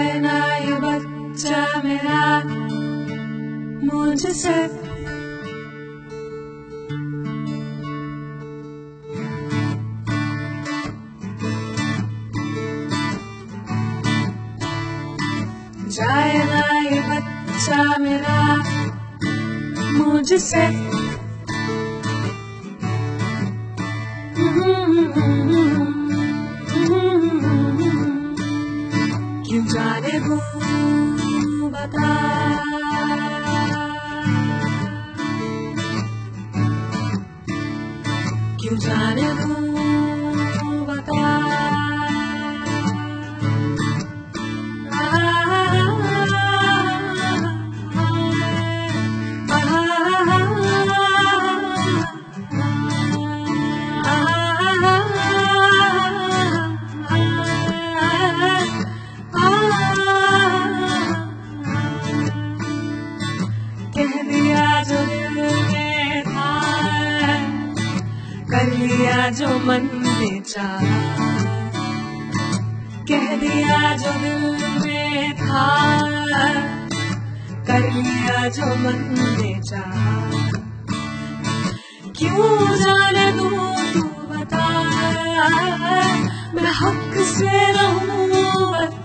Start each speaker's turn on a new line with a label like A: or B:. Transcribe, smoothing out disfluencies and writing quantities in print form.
A: जाए ना ये बच्चा मेरा मुझसे। जाए ना ये बच्चा मेरा मुझसे। क्यों जाने वो बता, क्यों जाने वो बता। कह दिया जो दिल में था, कर लिया जो मन में चाहा। कह दिया जो दिल में था, कर लिया जो मन में चाहा। क्यों जाने दूं तू बता, मैं हक से रहूं